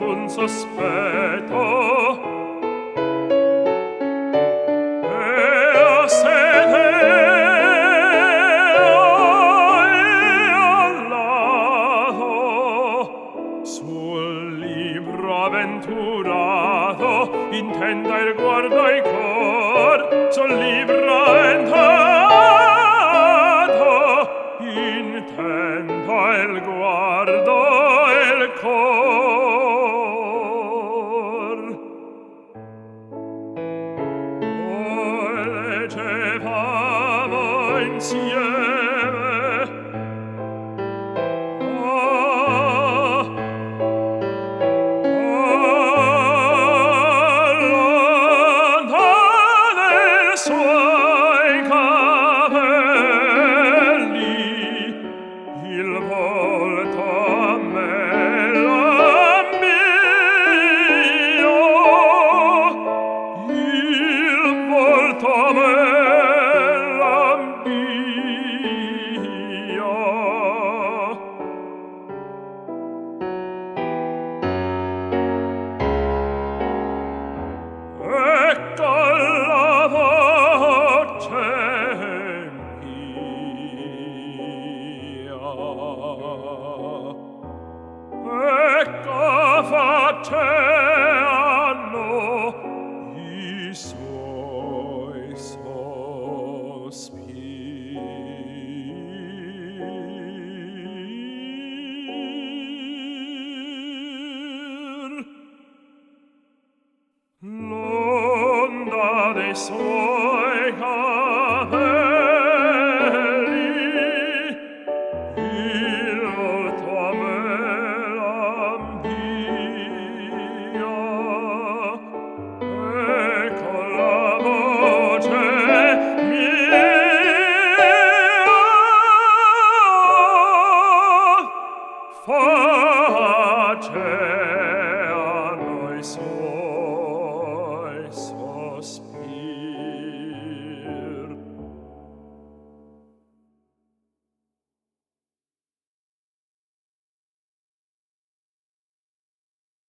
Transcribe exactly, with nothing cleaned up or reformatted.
un sospetto, e a sede e al lato sul libro avventurato intenda il guardo e il cor, sul libro avventurato intenda il guardo e il cor. Poi leggevamo insieme, ah, lontane i suoi capelli, il volto a me l'ambio, il volto a me l'ambio. Ecco la voce mia, ecco facceano i suoi sospir. L'onda dei suoi